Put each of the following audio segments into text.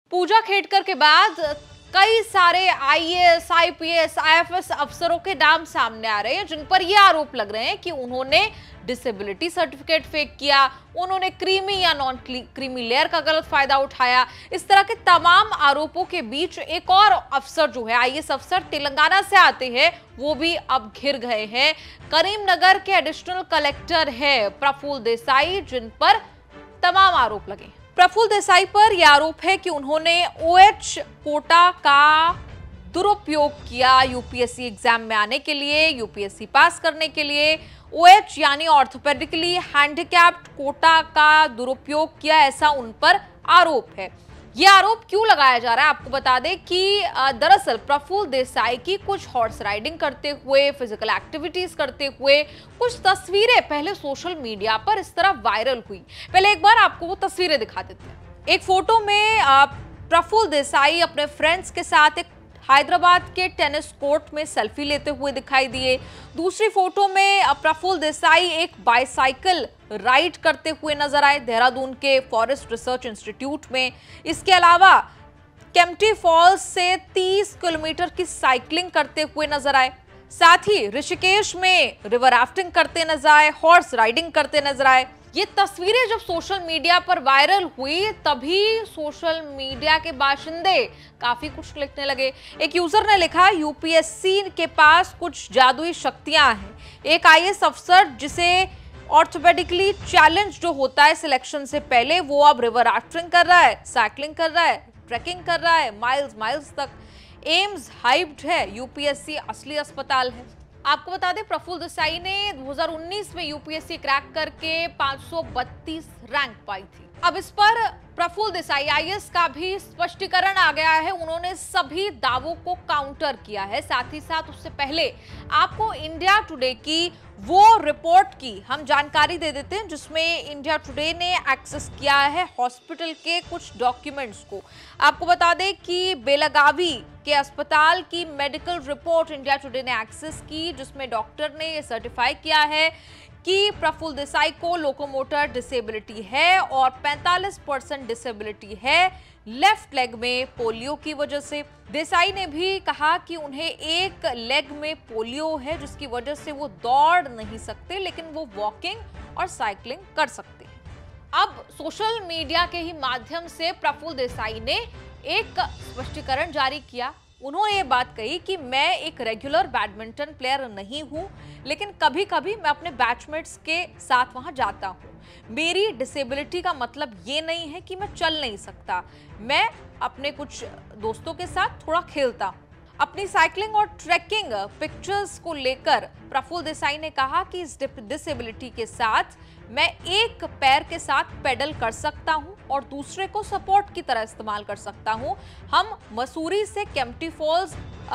पूजा खेडकर के बाद कई सारे आईएएस, आईपीएस, आईएफएस अफसरों के नाम सामने आ रहे हैं जिन पर यह आरोप लग रहे हैं कि उन्होंने डिसेबिलिटी सर्टिफिकेट फेक किया, उन्होंने क्रीमी या नॉन क्रीमी लेयर का गलत फायदा उठाया। इस तरह के तमाम आरोपों के बीच एक और अफसर जो है, आईएएस अफसर तेलंगाना से आते हैं, वो भी अब घिर गए हैं। करीमनगर के एडिशनल कलेक्टर है प्रफुल्ल देसाई, जिन पर तमाम आरोप लगे। प्रफुल्ल देसाई पर यह आरोप है कि उन्होंने ओएच कोटा का दुरुपयोग किया यूपीएससी एग्जाम में आने के लिए, यूपीएससी पास करने के लिए। ओएच यानी ऑर्थोपेडिकली हैंडीकैप्ड कोटा का दुरुपयोग किया, ऐसा उन पर आरोप है। यह आरोप क्यों लगाया जा रहा है, आपको बता दें कि दरअसल प्रफुल्ल देसाई की कुछ हॉर्स राइडिंग करते हुए, फिजिकल एक्टिविटीज करते हुए कुछ तस्वीरें पहले सोशल मीडिया पर इस तरह वायरल हुई। पहले एक बार आपको वो तस्वीरें दिखा देते हैं। एक फोटो में प्रफुल्ल देसाई अपने फ्रेंड्स के साथ एक हैदराबाद के टेनिस कोर्ट में सेल्फी लेते हुए दिखाई दिए। दूसरी फोटो में प्रफुल्ल देसाई एक बाइसाइकिल राइड करते हुए नजर आए देहरादून के फॉरेस्ट रिसर्च इंस्टीट्यूट में। इसके अलावा केम्प्टी फॉल्स से 30 किलोमीटर की साइकिलिंग करते हुए नजर आए। साथ ही ऋषिकेश में रिवर राफ्टिंग करते नजर आए, हॉर्स राइडिंग करते नजर आए। ये तस्वीरें जब सोशल मीडिया पर वायरल हुई, तभी सोशल मीडिया के बाशिंदे काफी कुछ लिखने लगे। एक यूजर ने लिखा, यूपीएससी के पास कुछ जादुई शक्तियां हैं। एक आईएएस अफसर जिसे ऑर्थोपेडिकली चैलेंज जो होता है सिलेक्शन से पहले, वो अब रिवर राफ्टिंग कर रहा है, साइकिलिंग कर रहा है, ट्रैकिंग कर रहा है माइल्स तक। एम्स हाइप्ड है, यूपीएससी असली अस्पताल है। आपको बता दें, प्रफुल्ल देसाई ने 2019 में यूपीएससी क्रैक करके 532 रैंक पाई थी। अब इस पर प्रफुल्ल देसाई आईएएस का भी स्पष्टीकरण आ गया है। उन्होंने सभी दावों को काउंटर किया है। साथ ही साथ उससे पहले आपको इंडिया टुडे की वो रिपोर्ट की हम जानकारी दे देते हैं, जिसमें इंडिया टुडे ने एक्सेस किया है हॉस्पिटल के कुछ डॉक्यूमेंट्स को। आपको बता दें कि बेलगावी के अस्पताल की मेडिकल रिपोर्ट इंडिया टुडे ने एक्सेस की, जिसमें डॉक्टर ने ये सर्टिफाई किया है कि प्रफुल्ल देसाई को लोकोमोटर डिसेबिलिटी है और 45% डिसेबिलिटी है लेफ्ट लेग में पोलियो की वजह से। देसाई ने भी कहा कि उन्हें एक लेग में पोलियो है, जिसकी वजह से वो दौड़ नहीं सकते, लेकिन वो वॉकिंग और साइकिलिंग कर सकते हैं। अब सोशल मीडिया के ही माध्यम से प्रफुल्ल देसाई ने एक स्पष्टीकरण जारी किया। उन्होंने ये बात कही कि मैं एक रेगुलर बैडमिंटन प्लेयर नहीं हूं, लेकिन कभी कभी मैं अपने बैचमेट्स के साथ वहां जाता हूं। मेरी डिसेबिलिटी का मतलब ये नहीं है कि मैं चल नहीं सकता। मैं अपने कुछ दोस्तों के साथ थोड़ा खेलता हूं। अपनी साइकिलिंग और ट्रैकिंग पिक्चर्स को लेकर प्रफुल्ल देसाई ने कहा कि इस डिसेबिलिटी के साथ मैं एक पैर के साथ पेडल कर सकता हूं और दूसरे को सपोर्ट की तरह इस्तेमाल कर सकता हूं। हम मसूरी से केम्प्टी फॉल्स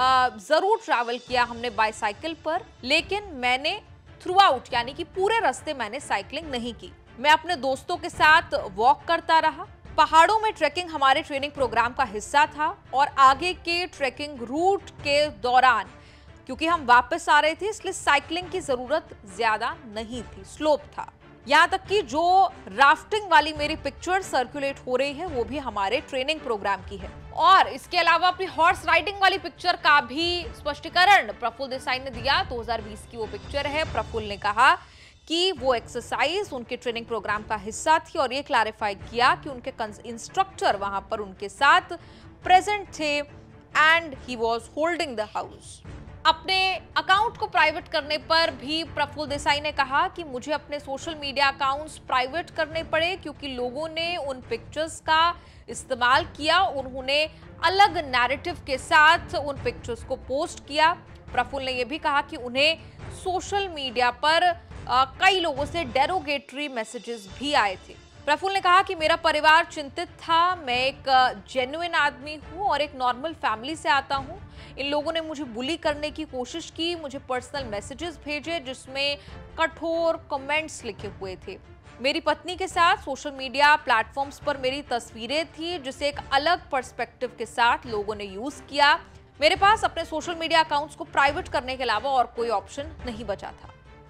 जरूर ट्रैवल किया हमने बाइसाइकिल पर, लेकिन मैंने थ्रू आउट यानी कि पूरे रास्ते मैंने साइकिलिंग नहीं की। मैं अपने दोस्तों के साथ वॉक करता रहा। पहाड़ों में ट्रैकिंग हमारे ट्रेनिंग प्रोग्राम का हिस्सा था और आगे के ट्रैकिंग रूट के दौरान क्योंकि हम वापस आ रहे थे, इसलिए साइकिलिंग की जरूरत ज्यादा नहीं थी, स्लोप था। यहाँ तक कि जो राफ्टिंग वाली मेरी पिक्चर सर्कुलेट हो रही है, वो भी हमारे ट्रेनिंग प्रोग्राम की है। और इसके अलावा अपनी हॉर्स राइडिंग वाली पिक्चर का भी स्पष्टीकरण प्रफुल्ल देसाई ने दिया। 2020 की वो पिक्चर है। प्रफुल्ल ने कहा कि वो एक्सरसाइज उनके ट्रेनिंग प्रोग्राम का हिस्सा थी और ये क्लैरिफाई किया कि उनके इंस्ट्रक्टर वहां पर उनके साथ प्रेजेंट थे and he was holding the house. अपने अकाउंट को प्राइवेट करने पर भी प्रफुल्ल देसाई ने कहा कि मुझे अपने सोशल मीडिया अकाउंट्स प्राइवेट करने पड़े क्योंकि लोगों ने उन पिक्चर्स का इस्तेमाल किया। उन्होंने अलग नैरेटिव के साथ उन पिक्चर्स को पोस्ट किया। प्रफुल्ल ने यह भी कहा कि उन्हें सोशल मीडिया पर कई लोगों से डेरोगेटरी मैसेजेस भी आए थे। प्रफुल्ल ने कहा कि मेरा परिवार चिंतित था। मैं एक जेन्युइन आदमी हूं और एक नॉर्मल फैमिली से आता हूं। इन लोगों ने मुझे बुली करने की कोशिश की, मुझे पर्सनल मैसेजेस भेजे जिसमें कठोर कमेंट्स लिखे हुए थे। मेरी पत्नी के साथ सोशल मीडिया प्लेटफॉर्म्स पर मेरी तस्वीरें थी, जिसे एक अलग पर्सपेक्टिव के साथ लोगों ने यूज किया। मेरे पास अपने सोशल मीडिया अकाउंट्स को प्राइवेट करने के अलावा और कोई ऑप्शन नहीं बचा था।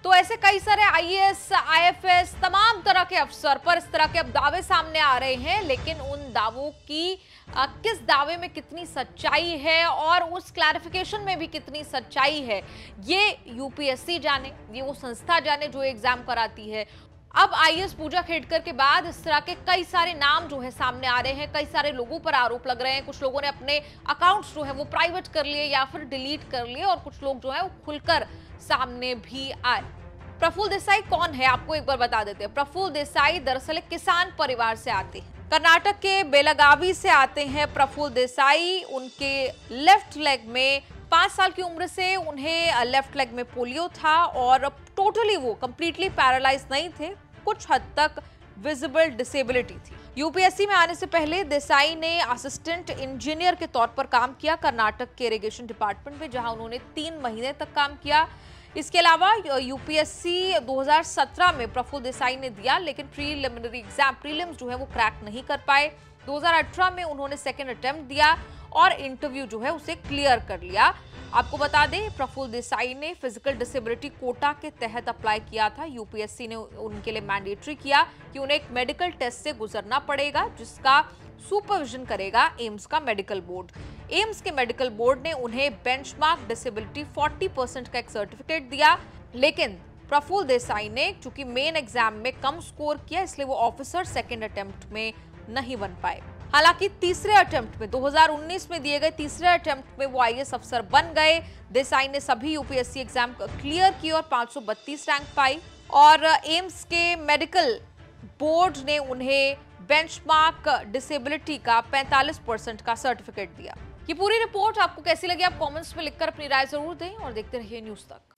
तो ऐसे कई सारे आईएएस, आईएफएस, तमाम तरह के अफसर पर इस तरह के अब दावे सामने आ रहे हैं, लेकिन उन दावों की किस दावे में कितनी सच्चाई है और उस क्लैरिफिकेशन में भी कितनी सच्चाई है, ये यूपीएससी जाने, ये वो संस्था जाने जो एग्जाम कराती है। अब आईएएस पूजा खेड़कर के बाद इस तरह के कई सारे नाम जो है सामने आ रहे हैं, कई सारे लोगों पर आरोप लग रहे हैं। कुछ लोगों ने अपने अकाउंट्स जो है वो प्राइवेट कर लिए या फिर डिलीट कर लिए, और कुछ लोग जो है वो खुलकर सामने भी आए। प्रफुल्ल देसाई कौन है, आपको एक बार बता देते हैं। प्रफुल्ल देसाई दरअसल एक किसान परिवार से आते हैं, कर्नाटक के बेलगावी से आते हैं प्रफुल्ल देसाई। उनके लेफ्ट लेग में 5 साल की उम्र से उन्हें लेफ्ट लेग में पोलियो था और टोटली वो कंप्लीटली पैरालाइज नहीं थे, कुछ हद तक विजिबल डिसेबिलिटी थी। यूपीएससी में आने से पहले देसाई ने असिस्टेंट इंजीनियर के तौर पर काम किया कर्नाटक के इरिगेशन डिपार्टमेंट में, जहां उन्होंने 3 महीने तक काम किया। इसके अलावा यूपीएससी 2017 में प्रफुल्ल देसाई ने दिया, लेकिन प्रीलिमिनरी एग्जाम प्रीलिम्स जो है वो क्रैक नहीं कर पाए। 2018 में उन्होंने सेकेंड अटेम्प्ट दिया और इंटरव्यू जो है उसे क्लियर कर लिया। आपको बता दें, प्रफुल्ल देसाई ने फिजिकल डिसेबिलिटी कोटा के तहत अप्लाई किया था। यूपीएससी ने उनके लिए मैंडेटरी किया कि उन्हें एक मेडिकल टेस्ट से गुजरना पड़ेगा, जिसका सुपरविजन करेगा एम्स का मेडिकल बोर्ड। एम्स के मेडिकल बोर्ड ने उन्हें बेंचमार्क डिसेबिलिटी 40% का एक सर्टिफिकेट दिया, लेकिन प्रफुल्ल देसाई ने चूंकि मेन एग्जाम में कम स्कोर किया, इसलिए वो ऑफिसर सेकेंड अटेम्प्ट में नहीं बन पाए। हालांकि तीसरे अटेम्प्ट में 2019 में दिए गए तीसरे अटेम्प्ट में वो आईएएस अफसर बन गए। देसाई ने सभी यूपीएससी एग्जाम क्लियर किए और 532 रैंक पाई, और एम्स के मेडिकल बोर्ड ने उन्हें बेंचमार्क डिसेबिलिटी का 45% का सर्टिफिकेट दिया। ये पूरी रिपोर्ट आपको कैसी लगी, आप कमेंट्स में लिखकर अपनी राय जरूर दें और देखते रहिए न्यूज़ तक।